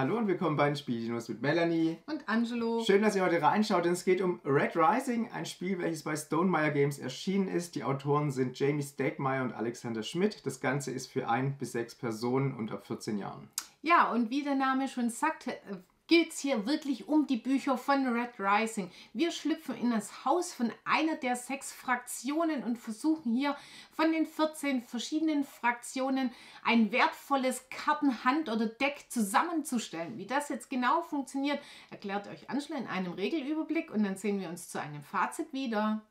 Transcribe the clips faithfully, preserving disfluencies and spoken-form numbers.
Hallo und willkommen bei den Spieldinos mit Melanie und Angelo. Schön, dass ihr heute reinschaut, denn es geht um Red Rising, ein Spiel, welches bei Stonemaier Games erschienen ist. Die Autoren sind Jamie Stegmaier und Alexander Schmidt. Das Ganze ist für ein bis sechs Personen und ab vierzehn Jahren. Ja, und wie der Name schon sagt, geht es hier wirklich um die Bücher von Red Rising. Wir schlüpfen in das Haus von einer der sechs Fraktionen und versuchen hier von den vierzehn verschiedenen Fraktionen ein wertvolles Kartenhand oder Deck zusammenzustellen. Wie das jetzt genau funktioniert, erklärt euch Angela in einem Regelüberblick und dann sehen wir uns zu einem Fazit wieder.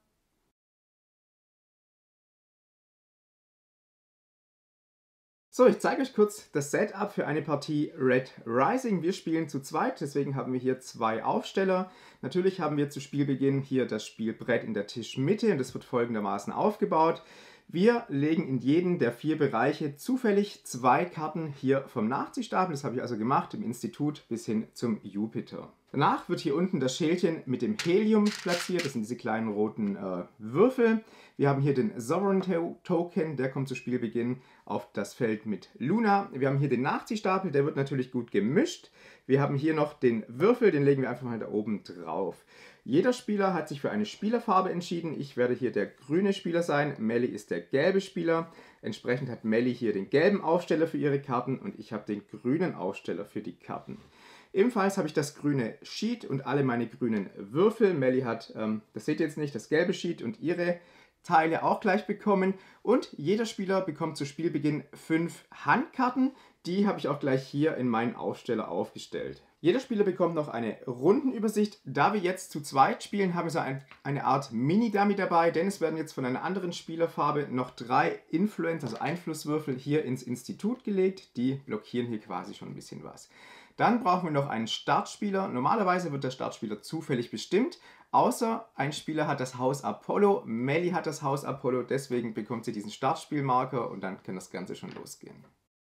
So, ich zeige euch kurz das Setup für eine Partie Red Rising. Wir spielen zu zweit, deswegen haben wir hier zwei Aufsteller. Natürlich haben wir zu Spielbeginn hier das Spielbrett in der Tischmitte und das wird folgendermaßen aufgebaut. Wir legen in jeden der vier Bereiche zufällig zwei Karten hier vom Nachziehstapel. Das habe ich also gemacht im Institut bis hin zum Jupiter. Danach wird hier unten das Schälchen mit dem Helium platziert. Das sind diese kleinen roten äh, Würfel. Wir haben hier den Sovereign Token, der kommt zu Spielbeginn auf das Feld mit Luna. Wir haben hier den Nachziehstapel, der wird natürlich gut gemischt. Wir haben hier noch den Würfel, den legen wir einfach mal da oben drauf. Jeder Spieler hat sich für eine Spielerfarbe entschieden. Ich werde hier der grüne Spieler sein, Melly ist der gelbe Spieler. Entsprechend hat Melly hier den gelben Aufsteller für ihre Karten und ich habe den grünen Aufsteller für die Karten. Ebenfalls habe ich das grüne Sheet und alle meine grünen Würfel. Melly hat, ähm, das seht ihr jetzt nicht, das gelbe Sheet und ihre Teile auch gleich bekommen. Und jeder Spieler bekommt zu Spielbeginn fünf Handkarten. Die habe ich auch gleich hier in meinen Aufsteller aufgestellt. Jeder Spieler bekommt noch eine Rundenübersicht. Da wir jetzt zu zweit spielen, haben wir so ein, eine Art Mini-Dummy dabei, denn es werden jetzt von einer anderen Spielerfarbe noch drei Influence, also Einflusswürfel, hier ins Institut gelegt. Die blockieren hier quasi schon ein bisschen was. Dann brauchen wir noch einen Startspieler. Normalerweise wird der Startspieler zufällig bestimmt, außer ein Spieler hat das Haus Apollo. Melly hat das Haus Apollo, deswegen bekommt sie diesen Startspielmarker und dann kann das Ganze schon losgehen.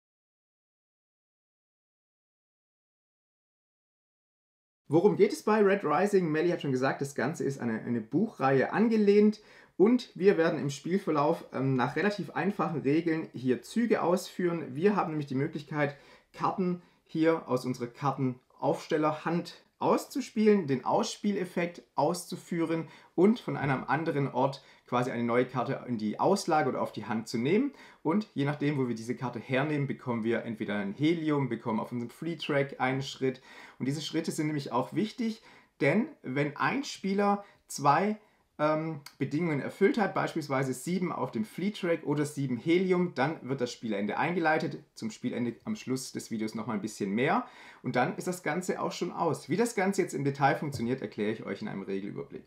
Worum geht es bei Red Rising? Melly hat schon gesagt, das Ganze ist eine, eine Buchreihe angelehnt und wir werden im Spielverlauf ähm, nach relativ einfachen Regeln hier Züge ausführen. Wir haben nämlich die Möglichkeit, Karten hier aus unserer Kartenaufstellerhand auszuspielen, den Ausspieleffekt auszuführen und von einem anderen Ort quasi eine neue Karte in die Auslage oder auf die Hand zu nehmen. Und je nachdem, wo wir diese Karte hernehmen, bekommen wir entweder ein Helium, bekommen auf unserem Free Track einen Schritt. Und diese Schritte sind nämlich auch wichtig, denn wenn ein Spieler zwei ähm, Bedingungen erfüllt hat, beispielsweise sieben auf dem Free Track oder sieben Helium, dann wird das Spielende eingeleitet. Zum Spielende am Schluss des Videos nochmal ein bisschen mehr. Und dann ist das Ganze auch schon aus. Wie das Ganze jetzt im Detail funktioniert, erkläre ich euch in einem Regelüberblick.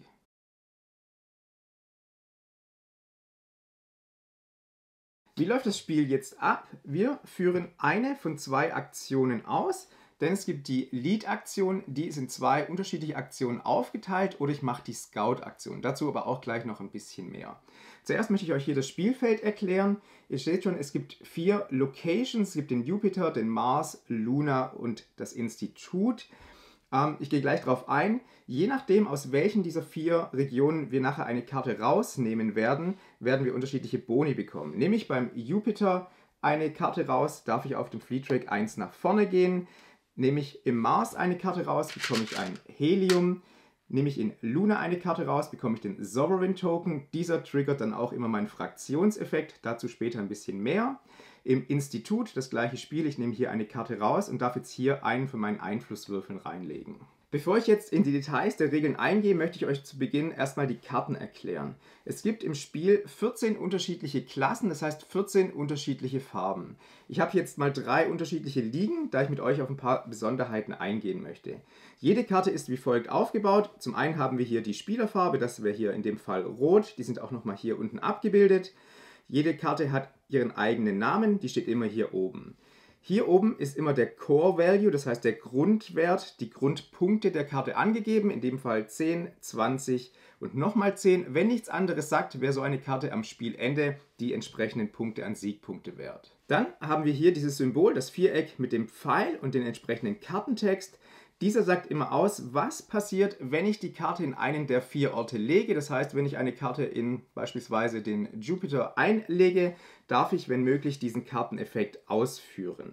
Wie läuft das Spiel jetzt ab? Wir führen eine von zwei Aktionen aus, denn es gibt die Lead-Aktion, die ist in zwei unterschiedliche Aktionen aufgeteilt, oder ich mache die Scout-Aktion. Dazu aber auch gleich noch ein bisschen mehr. Zuerst möchte ich euch hier das Spielfeld erklären. Ihr seht schon, es gibt vier Locations. Es gibt den Jupiter, den Mars, Luna und das Institut. Ähm, ich gehe gleich darauf ein. Je nachdem, aus welchen dieser vier Regionen wir nachher eine Karte rausnehmen werden, werden wir unterschiedliche Boni bekommen. Nehme ich beim Jupiter eine Karte raus, darf ich auf dem Free Track eins nach vorne gehen. Nehme ich im Mars eine Karte raus, bekomme ich ein Helium. Nehme ich in Luna eine Karte raus, bekomme ich den Sovereign Token. Dieser triggert dann auch immer meinen Fraktionseffekt, dazu später ein bisschen mehr. Im Institut das gleiche Spiel, ich nehme hier eine Karte raus und darf jetzt hier einen von meinen Einflusswürfeln reinlegen. Bevor ich jetzt in die Details der Regeln eingehe, möchte ich euch zu Beginn erstmal die Karten erklären. Es gibt im Spiel vierzehn unterschiedliche Klassen, das heißt vierzehn unterschiedliche Farben. Ich habe jetzt mal drei unterschiedliche liegen, da ich mit euch auf ein paar Besonderheiten eingehen möchte. Jede Karte ist wie folgt aufgebaut. Zum einen haben wir hier die Spielerfarbe, das wäre hier in dem Fall rot, die sind auch nochmal hier unten abgebildet. Jede Karte hat ihren eigenen Namen, die steht immer hier oben. Hier oben ist immer der Core Value, das heißt der Grundwert, die Grundpunkte der Karte angegeben, in dem Fall zehn, zwanzig und nochmal zehn. Wenn nichts anderes sagt, wäre so eine Karte am Spielende die entsprechenden Punkte an Siegpunkte wert. Dann haben wir hier dieses Symbol, das Viereck mit dem Pfeil und den entsprechenden Kartentext. Dieser sagt immer aus, was passiert, wenn ich die Karte in einen der vier Orte lege. Das heißt, wenn ich eine Karte in beispielsweise den Jupiter einlege, darf ich, wenn möglich, diesen Karteneffekt ausführen.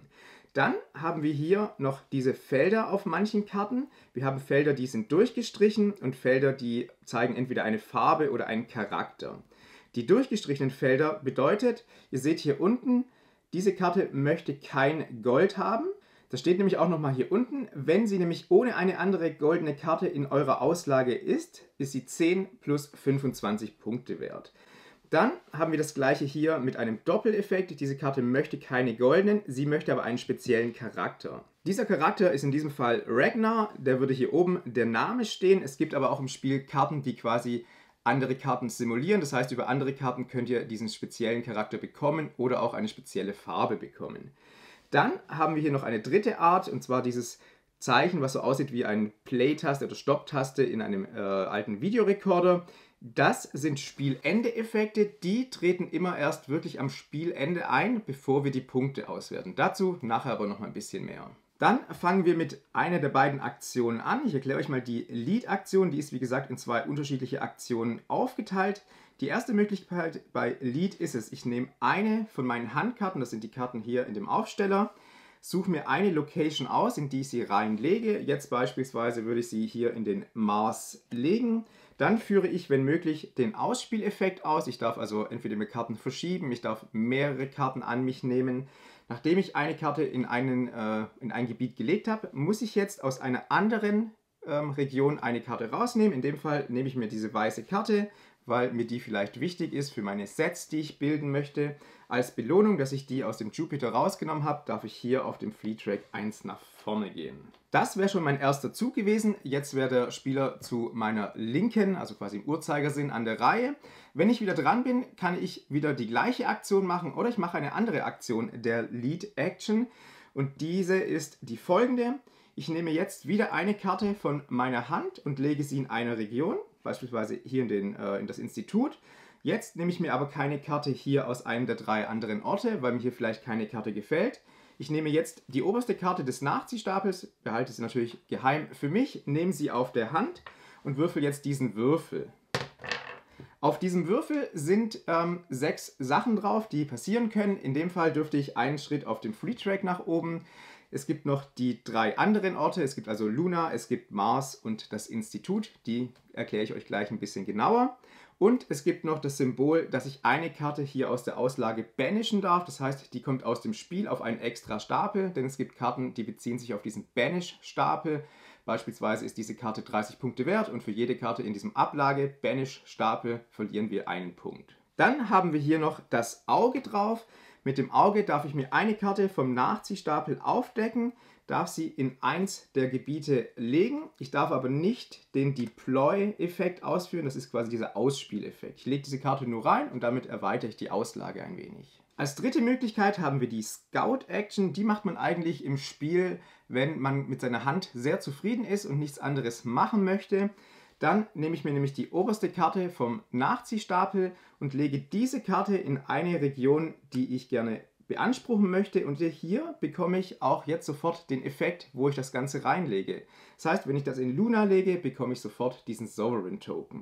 Dann haben wir hier noch diese Felder auf manchen Karten. Wir haben Felder, die sind durchgestrichen und Felder, die zeigen entweder eine Farbe oder einen Charakter. Die durchgestrichenen Felder bedeutet, ihr seht hier unten, diese Karte möchte kein Gold haben. Das steht nämlich auch nochmal hier unten. Wenn sie nämlich ohne eine andere goldene Karte in eurer Auslage ist, ist sie zehn plus fünfundzwanzig Punkte wert. Dann haben wir das gleiche hier mit einem Doppeleffekt. Diese Karte möchte keine goldenen, sie möchte aber einen speziellen Charakter. Dieser Charakter ist in diesem Fall Ragnar, der würde hier oben der Name stehen. Es gibt aber auch im Spiel Karten, die quasi andere Karten simulieren. Das heißt, über andere Karten könnt ihr diesen speziellen Charakter bekommen oder auch eine spezielle Farbe bekommen. Dann haben wir hier noch eine dritte Art, und zwar dieses Zeichen, was so aussieht wie eine Play-Taste oder Stopp-Taste in einem äh, alten Videorekorder. Das sind Spielende-Effekte, die treten immer erst wirklich am Spielende ein, bevor wir die Punkte auswerten. Dazu nachher aber noch mal ein bisschen mehr. Dann fangen wir mit einer der beiden Aktionen an. Ich erkläre euch mal die Lead-Aktion. Die ist wie gesagt in zwei unterschiedliche Aktionen aufgeteilt. Die erste Möglichkeit bei Lead ist es, ich nehme eine von meinen Handkarten, das sind die Karten hier in dem Aufsteller, suche mir eine Location aus, in die ich sie reinlege. Jetzt beispielsweise würde ich sie hier in den Mars legen. Dann führe ich, wenn möglich, den Ausspieleffekt aus. Ich darf also entweder mir Karten verschieben, ich darf mehrere Karten an mich nehmen. Nachdem ich eine Karte in, einen, äh, in ein Gebiet gelegt habe, muss ich jetzt aus einer anderen ähm, Region eine Karte rausnehmen. In dem Fall nehme ich mir diese weiße Karte, weil mir die vielleicht wichtig ist für meine Sets, die ich bilden möchte. Als Belohnung, dass ich die aus dem Jupiter rausgenommen habe, darf ich hier auf dem Fleet Track eins nach vorne gehen. Das wäre schon mein erster Zug gewesen. Jetzt wäre der Spieler zu meiner linken, also quasi im Uhrzeigersinn, an der Reihe. Wenn ich wieder dran bin, kann ich wieder die gleiche Aktion machen oder ich mache eine andere Aktion der Lead Action. Und diese ist die folgende. Ich nehme jetzt wieder eine Karte von meiner Hand und lege sie in eine Region, beispielsweise hier in, den, äh, in das Institut. Jetzt nehme ich mir aber keine Karte hier aus einem der drei anderen Orte, weil mir hier vielleicht keine Karte gefällt. Ich nehme jetzt die oberste Karte des Nachziehstapels, behalte sie natürlich geheim für mich, nehme sie auf der Hand und würfel jetzt diesen Würfel. Auf diesem Würfel sind ähm, sechs Sachen drauf, die passieren können. In dem Fall dürfte ich einen Schritt auf dem Fleet Track nach oben. Es gibt noch die drei anderen Orte, es gibt also Luna, es gibt Mars und das Institut, die erkläre ich euch gleich ein bisschen genauer. Und es gibt noch das Symbol, dass ich eine Karte hier aus der Auslage banishen darf, das heißt, die kommt aus dem Spiel auf einen extra Stapel, denn es gibt Karten, die beziehen sich auf diesen Banish-Stapel. Beispielsweise ist diese Karte dreißig Punkte wert und für jede Karte in diesem Ablage-Banish-Stapel verlieren wir einen Punkt. Dann haben wir hier noch das Auge drauf. Mit dem Auge darf ich mir eine Karte vom Nachziehstapel aufdecken, darf sie in eins der Gebiete legen. Ich darf aber nicht den Deploy-Effekt ausführen, das ist quasi dieser Ausspieleffekt. Ich lege diese Karte nur rein und damit erweitere ich die Auslage ein wenig. Als dritte Möglichkeit haben wir die Scout-Action. Die macht man eigentlich im Spiel, wenn man mit seiner Hand sehr zufrieden ist und nichts anderes machen möchte. Dann nehme ich mir nämlich die oberste Karte vom Nachziehstapel und lege diese Karte in eine Region, die ich gerne beanspruchen möchte. Und hier bekomme ich auch jetzt sofort den Effekt, wo ich das Ganze reinlege. Das heißt, wenn ich das in Luna lege, bekomme ich sofort diesen Sovereign Token.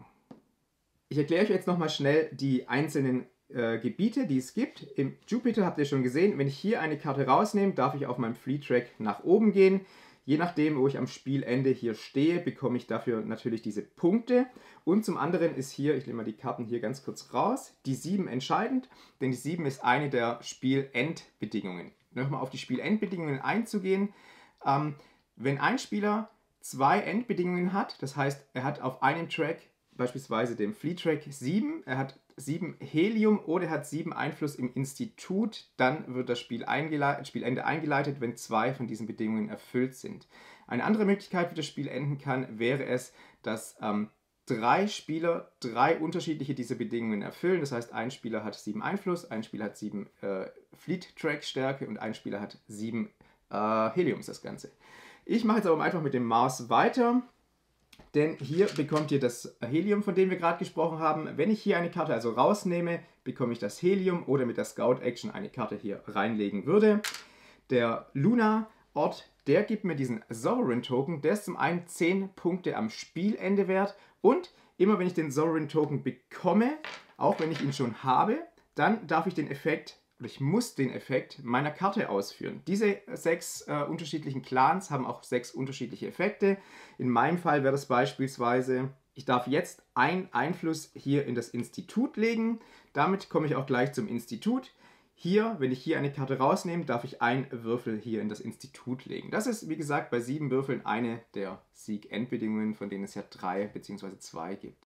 Ich erkläre euch jetzt nochmal schnell die einzelnen äh, Gebiete, die es gibt. Im Jupiter habt ihr schon gesehen, wenn ich hier eine Karte rausnehme, darf ich auf meinem Fleet Track nach oben gehen. Je nachdem, wo ich am Spielende hier stehe, bekomme ich dafür natürlich diese Punkte. Und zum anderen ist hier, ich nehme mal die Karten hier ganz kurz raus, die sieben entscheidend, denn die sieben ist eine der Spielendbedingungen. Nochmal auf die Spielendbedingungen einzugehen. Ähm, wenn ein Spieler zwei Endbedingungen hat, das heißt, er hat auf einem Track, beispielsweise dem Fleet Track sieben, er hat sieben Helium oder er hat sieben Einfluss im Institut, dann wird das Spiel eingeleitet, Spielende eingeleitet, wenn zwei von diesen Bedingungen erfüllt sind. Eine andere Möglichkeit, wie das Spiel enden kann, wäre es, dass ähm, drei Spieler drei unterschiedliche dieser Bedingungen erfüllen. Das heißt, ein Spieler hat sieben Einfluss, ein Spieler hat sieben äh, Fleet Track Stärke und ein Spieler hat sieben äh, Helium ist das Ganze. Ich mache jetzt aber einfach mit dem Mars weiter. Denn hier bekommt ihr das Helium, von dem wir gerade gesprochen haben. Wenn ich hier eine Karte also rausnehme, bekomme ich das Helium oder mit der Scout Action eine Karte hier reinlegen würde. Der Luna-Ort, der gibt mir diesen Sovereign Token. Der ist zum einen zehn Punkte am Spielende wert. Und immer wenn ich den Sovereign Token bekomme, auch wenn ich ihn schon habe, dann darf ich den Effekt oder ich muss den Effekt meiner Karte ausführen. Diese sechs äh, unterschiedlichen Clans haben auch sechs unterschiedliche Effekte. In meinem Fall wäre das beispielsweise, ich darf jetzt einen Einfluss hier in das Institut legen. Damit komme ich auch gleich zum Institut. Hier, wenn ich hier eine Karte rausnehme, darf ich einen Würfel hier in das Institut legen. Das ist, wie gesagt, bei sieben Würfeln eine der Sieg-Endbedingungen, von denen es ja drei bzw. zwei gibt.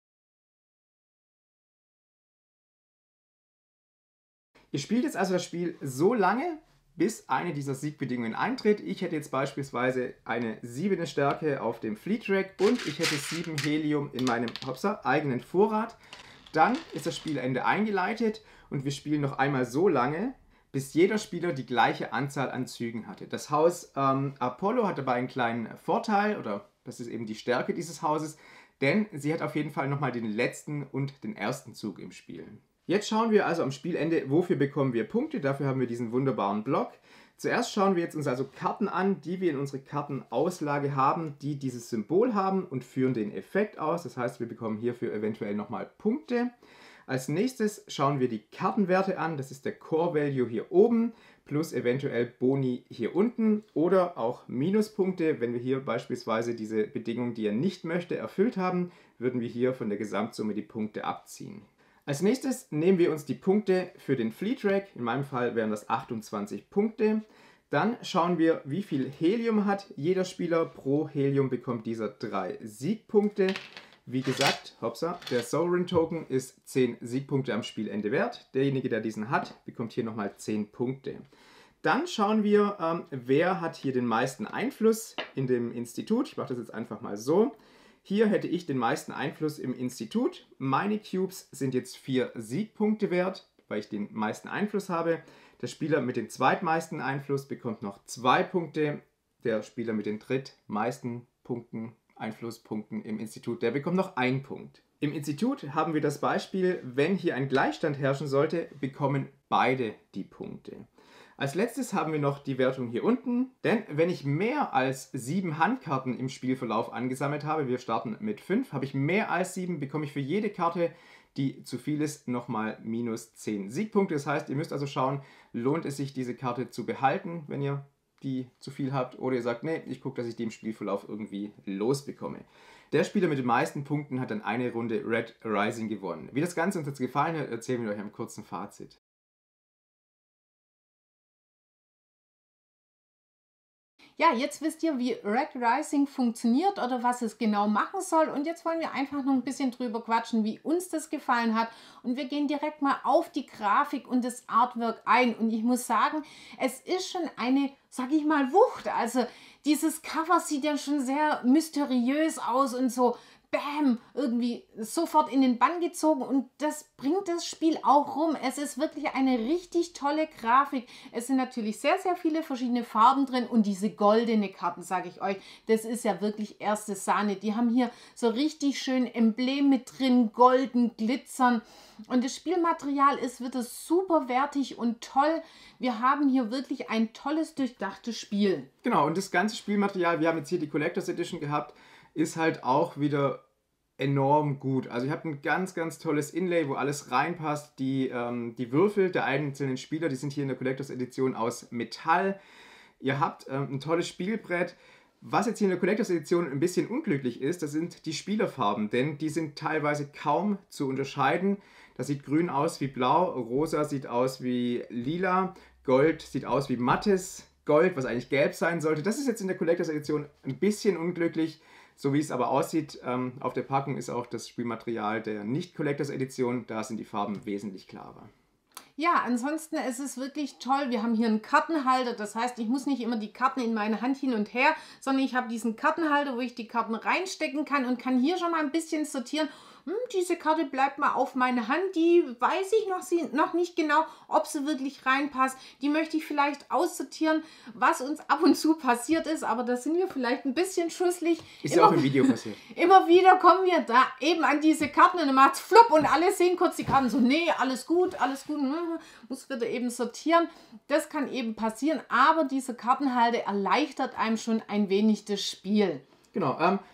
Ihr spielt jetzt also das Spiel so lange, bis eine dieser Siegbedingungen eintritt. Ich hätte jetzt beispielsweise eine siebene Stärke auf dem Fleet Rack und ich hätte sieben Helium in meinem hopsa, eigenen Vorrat. Dann ist das Spielende eingeleitet und wir spielen noch einmal so lange, bis jeder Spieler die gleiche Anzahl an Zügen hatte. Das Haus ähm, Apollo hat dabei einen kleinen Vorteil, oder das ist eben die Stärke dieses Hauses, denn sie hat auf jeden Fall nochmal den letzten und den ersten Zug im Spiel. Jetzt schauen wir also am Spielende, wofür bekommen wir Punkte. Dafür haben wir diesen wunderbaren Block. Zuerst schauen wir jetzt uns also Karten an, die wir in unserer Kartenauslage haben, die dieses Symbol haben und führen den Effekt aus. Das heißt, wir bekommen hierfür eventuell nochmal Punkte. Als nächstes schauen wir die Kartenwerte an. Das ist der Core Value hier oben plus eventuell Boni hier unten oder auch Minuspunkte. Wenn wir hier beispielsweise diese Bedingung, die er nicht möchte, erfüllt haben, würden wir hier von der Gesamtsumme die Punkte abziehen. Als nächstes nehmen wir uns die Punkte für den Fleet Rack, in meinem Fall wären das achtundzwanzig Punkte. Dann schauen wir, wie viel Helium hat jeder Spieler. Pro Helium bekommt dieser drei Siegpunkte. Wie gesagt, hopsa, der Sovereign Token ist zehn Siegpunkte am Spielende wert. Derjenige, der diesen hat, bekommt hier nochmal zehn Punkte. Dann schauen wir, ähm, wer hat hier den meisten Einfluss in dem Institut. Ich mache das jetzt einfach mal so. Hier hätte ich den meisten Einfluss im Institut. Meine Cubes sind jetzt vier Siegpunkte wert, weil ich den meisten Einfluss habe. Der Spieler mit den zweitmeisten Einfluss bekommt noch zwei Punkte. Der Spieler mit den drittmeisten Punkten, Einflusspunkten im Institut, der bekommt noch einen Punkt. Im Institut haben wir das Beispiel, wenn hier ein Gleichstand herrschen sollte, bekommen beide die Punkte. Als letztes haben wir noch die Wertung hier unten, denn wenn ich mehr als sieben Handkarten im Spielverlauf angesammelt habe, wir starten mit fünf, habe ich mehr als sieben, bekomme ich für jede Karte, die zu viel ist, nochmal minus zehn Siegpunkte. Das heißt, ihr müsst also schauen, lohnt es sich, diese Karte zu behalten, wenn ihr die zu viel habt, oder ihr sagt, nee, ich gucke, dass ich die im Spielverlauf irgendwie losbekomme. Der Spieler mit den meisten Punkten hat dann eine Runde Red Rising gewonnen. Wie das Ganze uns jetzt gefallen hat, erzählen wir euch am kurzen Fazit. Ja, jetzt wisst ihr, wie Red Rising funktioniert oder was es genau machen soll. Und jetzt wollen wir einfach noch ein bisschen drüber quatschen, wie uns das gefallen hat. Und wir gehen direkt mal auf die Grafik und das Artwork ein. Und ich muss sagen, es ist schon eine, sag ich mal, Wucht. Also dieses Cover sieht ja schon sehr mysteriös aus und so, bam, irgendwie sofort in den Bann gezogen und das bringt das Spiel auch rum. Es ist wirklich eine richtig tolle Grafik. Es sind natürlich sehr, sehr viele verschiedene Farben drin und diese goldene Karten, sage ich euch, das ist ja wirklich erste Sahne. Die haben hier so richtig schön Emblem mit drin, golden, glitzern. Und das Spielmaterial ist wieder super wertig und toll. Wir haben hier wirklich ein tolles, durchdachtes Spiel. Genau, und das ganze Spielmaterial, wir haben jetzt hier die Collectors Edition gehabt, ist halt auch wieder enorm gut. Also ihr habt ein ganz, ganz tolles Inlay, wo alles reinpasst. Die, ähm, die Würfel der einzelnen Spieler, die sind hier in der Collectors Edition aus Metall. Ihr habt ähm, ein tolles Spielbrett. Was jetzt hier in der Collectors Edition ein bisschen unglücklich ist, das sind die Spielerfarben, denn die sind teilweise kaum zu unterscheiden. Das sieht grün aus wie blau, rosa sieht aus wie lila, Gold sieht aus wie mattes Gold, was eigentlich gelb sein sollte. Das ist jetzt in der Collectors Edition ein bisschen unglücklich. So wie es aber aussieht, ähm, auf der Packung ist auch das Spielmaterial der Nicht-Collectors Edition. Da sind die Farben wesentlich klarer. Ja, ansonsten ist es wirklich toll. Wir haben hier einen Kartenhalter. Das heißt, ich muss nicht immer die Karten in meine Hand hin und her, sondern ich habe diesen Kartenhalter, wo ich die Karten reinstecken kann und kann hier schon mal ein bisschen sortieren. Hm, diese Karte bleibt mal auf meine Hand, die weiß ich noch, noch nicht genau, ob sie wirklich reinpasst. Die möchte ich vielleicht aussortieren, was uns ab und zu passiert ist, aber da sind wir vielleicht ein bisschen schusslich. Ist ja auch im Video passiert. Immer wieder kommen wir da eben an diese Karten und dann macht es flupp und alle sehen kurz die Karten so, nee, alles gut, alles gut, muss wieder eben sortieren. Das kann eben passieren, aber dieser Kartenhalter erleichtert einem schon ein wenig das Spiel. Genau, ähm,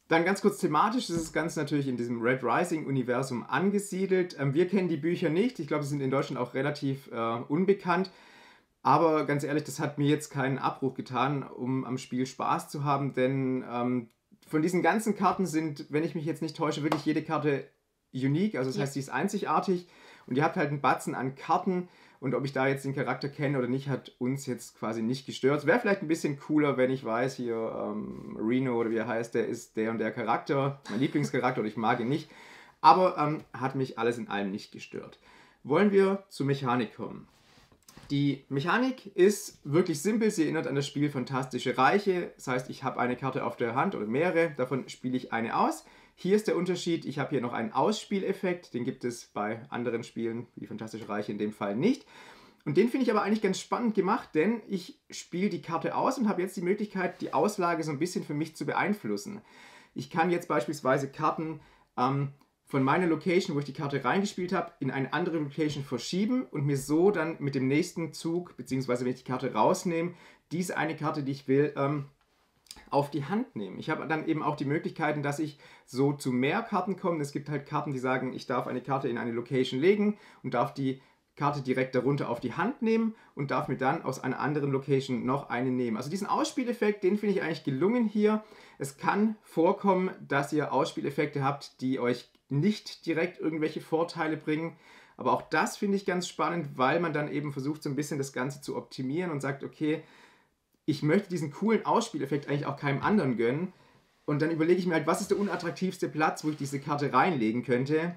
Dann ganz kurz thematisch, das ist das Ganze natürlich in diesem Red Rising-Universum angesiedelt. Ähm, wir kennen die Bücher nicht, ich glaube, sie sind in Deutschland auch relativ äh, unbekannt. Aber ganz ehrlich, das hat mir jetzt keinen Abbruch getan, um am Spiel Spaß zu haben, denn ähm, von diesen ganzen Karten sind, wenn ich mich jetzt nicht täusche, wirklich jede Karte unique, also das Ja. heißt, sie ist einzigartig und ihr habt halt einen Batzen an Karten und ob ich da jetzt den Charakter kenne oder nicht, hat uns jetzt quasi nicht gestört. Wäre vielleicht ein bisschen cooler, wenn ich weiß, hier ähm, Reno oder wie er heißt, der ist der und der Charakter, mein Lieblingscharakter und ich mag ihn nicht, aber ähm, hat mich alles in allem nicht gestört. Wollen wir zur Mechanik kommen? Die Mechanik ist wirklich simpel, sie erinnert an das Spiel Fantastische Reiche. Das heißt, ich habe eine Karte auf der Hand oder mehrere, davon spiele ich eine aus. Hier ist der Unterschied, ich habe hier noch einen Ausspieleffekt, den gibt es bei anderen Spielen, wie Fantastische Reiche in dem Fall nicht. Und den finde ich aber eigentlich ganz spannend gemacht, denn ich spiele die Karte aus und habe jetzt die Möglichkeit, die Auslage so ein bisschen für mich zu beeinflussen. Ich kann jetzt beispielsweise Karten ähm, von meiner Location, wo ich die Karte reingespielt habe, in eine andere Location verschieben und mir so dann mit dem nächsten Zug, beziehungsweise wenn ich die Karte rausnehme, diese eine Karte, die ich will, ähm, auf die Hand nehmen. Ich habe dann eben auch die Möglichkeiten, dass ich so zu mehr Karten komme. Es gibt halt Karten, die sagen, ich darf eine Karte in eine Location legen und darf die Karte direkt darunter auf die Hand nehmen und darf mir dann aus einer anderen Location noch eine nehmen. Also diesen Ausspieleffekt, den finde ich eigentlich gelungen hier. Es kann vorkommen, dass ihr Ausspieleffekte habt, die euch nicht direkt irgendwelche Vorteile bringen. Aber auch das finde ich ganz spannend, weil man dann eben versucht, so ein bisschen das Ganze zu optimieren und sagt, okay, ich möchte diesen coolen Ausspieleffekt eigentlich auch keinem anderen gönnen. Und dann überlege ich mir halt, was ist der unattraktivste Platz, wo ich diese Karte reinlegen könnte,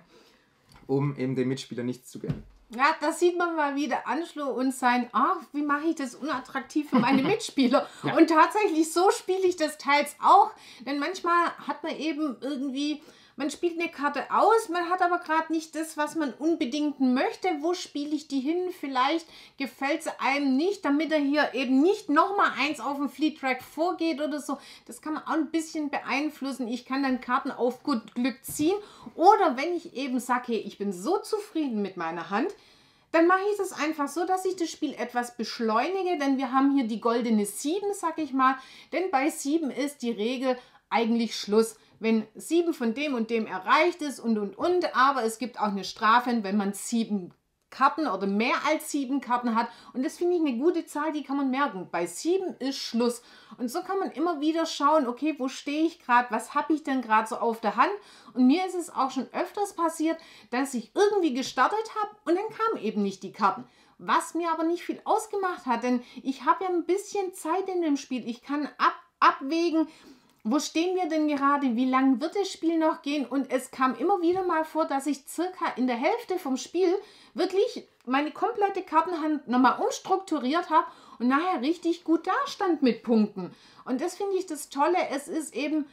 um eben dem Mitspieler nichts zu gönnen. Ja, das sieht man mal wieder Anschluss und sein, ach, wie mache ich das unattraktiv für meine Mitspieler? Ja. Und tatsächlich, so spiele ich das teils auch. Denn manchmal hat man eben irgendwie, man spielt eine Karte aus, man hat aber gerade nicht das, was man unbedingt möchte. Wo spiele ich die hin? Vielleicht gefällt sie einem nicht, damit er hier eben nicht nochmal eins auf dem Fleet Track vorgeht oder so. Das kann man auch ein bisschen beeinflussen. Ich kann dann Karten auf gut Glück ziehen. Oder wenn ich eben sage, hey, ich bin so zufrieden mit meiner Hand, dann mache ich das einfach so, dass ich das Spiel etwas beschleunige, denn wir haben hier die goldene sieben, sag ich mal. Denn bei sieben ist die Regel eigentlich Schluss, wenn sieben von dem und dem erreicht ist und und und, aber es gibt auch eine Strafe, wenn man sieben Karten oder mehr als sieben Karten hat. Und das finde ich eine gute Zahl, die kann man merken. Bei sieben ist Schluss. Und so kann man immer wieder schauen, okay, wo stehe ich gerade, was habe ich denn gerade so auf der Hand? Und mir ist es auch schon öfters passiert, dass ich irgendwie gestartet habe und dann kamen eben nicht die Karten. Was mir aber nicht viel ausgemacht hat, denn ich habe ja ein bisschen Zeit in dem Spiel. Ich kann ab, abwägen, wo stehen wir denn gerade, wie lange wird das Spiel noch gehen? Und es kam immer wieder mal vor, dass ich circa in der Hälfte vom Spiel wirklich meine komplette Kartenhand nochmal umstrukturiert habe und nachher richtig gut dastand mit Punkten. Und das finde ich das Tolle, es ist eben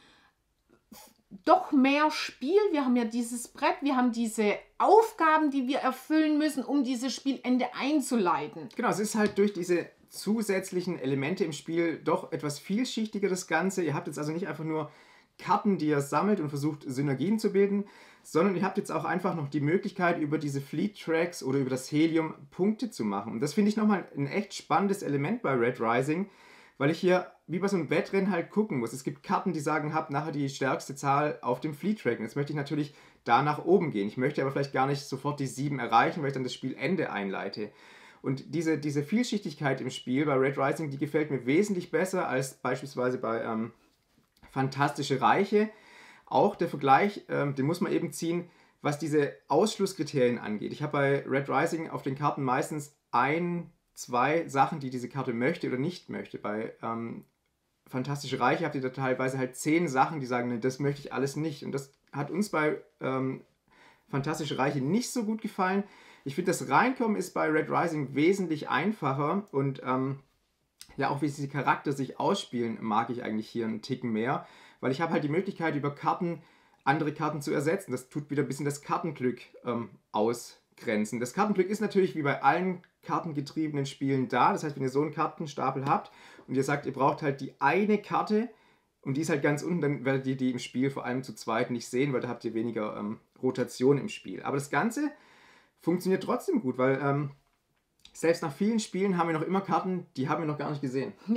doch mehr Spiel. Wir haben ja dieses Brett, wir haben diese Aufgaben, die wir erfüllen müssen, um dieses Spielende einzuleiten. Genau, es ist halt durch diese zusätzlichen Elemente im Spiel doch etwas vielschichtiger das Ganze. Ihr habt jetzt also nicht einfach nur Karten, die ihr sammelt und versucht Synergien zu bilden, sondern ihr habt jetzt auch einfach noch die Möglichkeit, über diese Fleet Tracks oder über das Helium Punkte zu machen. Und das finde ich nochmal ein echt spannendes Element bei Red Rising, weil ich hier wie bei so einem Wettrennen halt gucken muss. Es gibt Karten, die sagen, habt nachher die stärkste Zahl auf dem Fleet Track. Und jetzt möchte ich natürlich da nach oben gehen. Ich möchte aber vielleicht gar nicht sofort die sieben erreichen, weil ich dann das Spielende einleite. Und diese, diese Vielschichtigkeit im Spiel bei Red Rising, die gefällt mir wesentlich besser als beispielsweise bei ähm, Fantastische Reiche. Auch der Vergleich, ähm, den muss man eben ziehen, was diese Ausschlusskriterien angeht. Ich habe bei Red Rising auf den Karten meistens ein, zwei Sachen, die diese Karte möchte oder nicht möchte. Bei ähm, Fantastische Reiche habt ihr da teilweise halt zehn Sachen, die sagen, nee, das möchte ich alles nicht. Und das hat uns bei ähm, Fantastische Reiche nicht so gut gefallen. Ich finde, das Reinkommen ist bei Red Rising wesentlich einfacher und ähm, ja, auch wie diese Charakter sich ausspielen, mag ich eigentlich hier einen Ticken mehr, weil ich habe halt die Möglichkeit, über Karten andere Karten zu ersetzen. Das tut wieder ein bisschen das Kartenglück ähm, ausgrenzen. Das Kartenglück ist natürlich wie bei allen kartengetriebenen Spielen da. Das heißt, wenn ihr so einen Kartenstapel habt und ihr sagt, ihr braucht halt die eine Karte und die ist halt ganz unten, dann werdet ihr die im Spiel vor allem zu zweit nicht sehen, weil da habt ihr weniger ähm, Rotation im Spiel. Aber das Ganze funktioniert trotzdem gut, weil ähm, selbst nach vielen Spielen haben wir noch immer Karten, die haben wir noch gar nicht gesehen. Ja,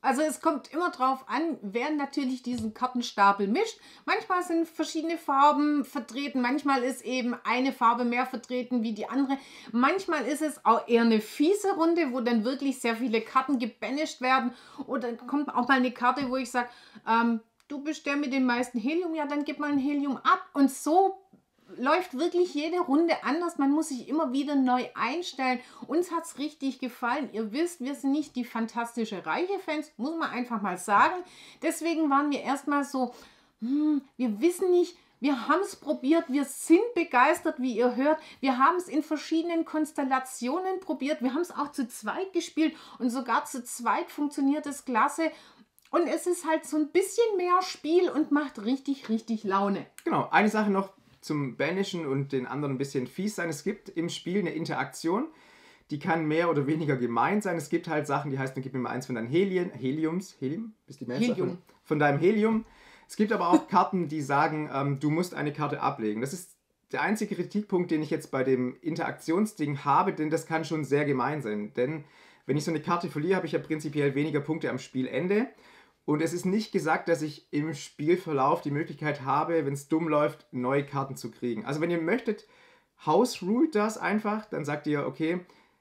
Also es kommt immer drauf an, wer natürlich diesen Kartenstapel mischt. Manchmal sind verschiedene Farben vertreten, manchmal ist eben eine Farbe mehr vertreten wie die andere. Manchmal ist es auch eher eine fiese Runde, wo dann wirklich sehr viele Karten gebanished werden. Oder kommt auch mal eine Karte, wo ich sage, ähm, du bist der mit den meisten Helium, ja dann gib mal ein Helium ab. Und so läuft wirklich jede Runde anders. Man muss sich immer wieder neu einstellen. Uns hat es richtig gefallen. Ihr wisst, wir sind nicht die fantastische reiche Fans, muss man einfach mal sagen. Deswegen waren wir erstmal so, hm, wir wissen nicht, wir haben es probiert, wir sind begeistert, wie ihr hört. Wir haben es in verschiedenen Konstellationen probiert. Wir haben es auch zu zweit gespielt und sogar zu zweit funktioniert es klasse. Und es ist halt so ein bisschen mehr Spiel und macht richtig, richtig Laune. Genau, eine Sache noch zum Banishen und den anderen ein bisschen fies sein. Es gibt im Spiel eine Interaktion, die kann mehr oder weniger gemein sein. Es gibt halt Sachen, die heißen, dann gib mir mal eins von deinen Helien, Heliums, Helium, bist die Mehrzahl Helium. von, von deinem Helium. Es gibt aber auch Karten, die sagen, ähm, du musst eine Karte ablegen. Das ist der einzige Kritikpunkt, den ich jetzt bei dem Interaktionsding habe, denn das kann schon sehr gemein sein. Denn wenn ich so eine Karte verliere, habe ich ja prinzipiell weniger Punkte am Spielende. Und es ist nicht gesagt, dass ich im Spielverlauf die Möglichkeit habe, wenn es dumm läuft, neue Karten zu kriegen. Also wenn ihr möchtet, House ruled das einfach, dann sagt ihr, okay,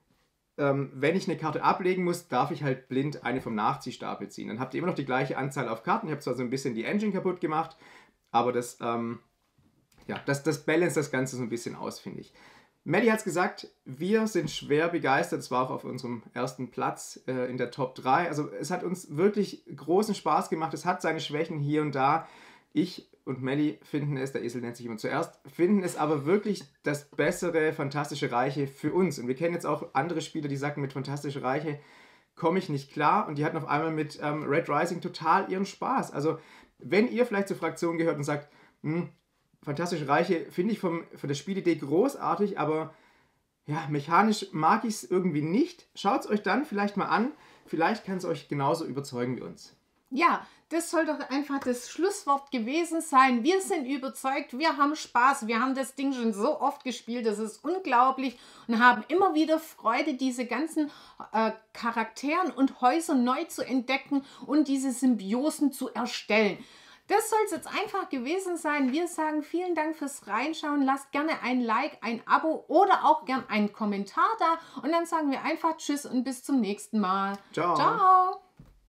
ähm, wenn ich eine Karte ablegen muss, darf ich halt blind eine vom Nachziehstapel ziehen. Dann habt ihr immer noch die gleiche Anzahl auf Karten. Ich habe zwar so ein bisschen die Engine kaputt gemacht, aber das, ähm, ja, das, das balance das Ganze so ein bisschen aus, finde ich. Maddie hat es gesagt, wir sind schwer begeistert. Es war auch auf unserem ersten Platz äh, in der Top drei. Also es hat uns wirklich großen Spaß gemacht. Es hat seine Schwächen hier und da. Ich und Maddie finden es, der Esel nennt sich immer zuerst, finden es aber wirklich das bessere Fantastische Reiche für uns. Und wir kennen jetzt auch andere Spieler, die sagen, mit Fantastische Reiche komme ich nicht klar. Und die hatten auf einmal mit ähm, Red Rising total ihren Spaß. Also wenn ihr vielleicht zur Fraktion gehört und sagt, hm, Fantastische Reiche finde ich vom, von der Spielidee großartig, aber ja, mechanisch mag ich es irgendwie nicht. Schaut es euch dann vielleicht mal an. Vielleicht kann es euch genauso überzeugen wie uns. Ja, das soll doch einfach das Schlusswort gewesen sein. Wir sind überzeugt, wir haben Spaß, wir haben das Ding schon so oft gespielt, das ist unglaublich und haben immer wieder Freude, diese ganzen äh, Charakteren und Häuser neu zu entdecken und diese Symbiosen zu erstellen. Das soll es jetzt einfach gewesen sein. Wir sagen vielen Dank fürs Reinschauen. Lasst gerne ein Like, ein Abo oder auch gerne einen Kommentar da. Und dann sagen wir einfach Tschüss und bis zum nächsten Mal. Ciao. Ciao.